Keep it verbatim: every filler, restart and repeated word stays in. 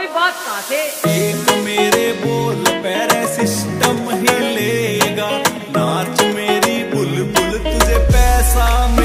कोई बात कहाँ से? एक मेरे बोल पैरे सिस्टम ही लेगा, नाच मेरी बुलबुल तुझे पैसा